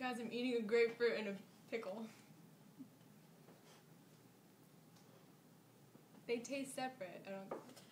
Guys, I'm eating a grapefruit and a pickle. They taste separate. I don't...